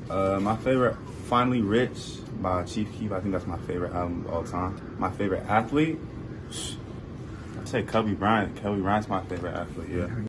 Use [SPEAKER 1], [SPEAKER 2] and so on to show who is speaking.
[SPEAKER 1] My favorite, Finally Rich by Chief Keef. I think that's my favorite album of all time. My favorite athlete, I'd say Kobe Bryant. Kobe Bryant's my favorite athlete, yeah.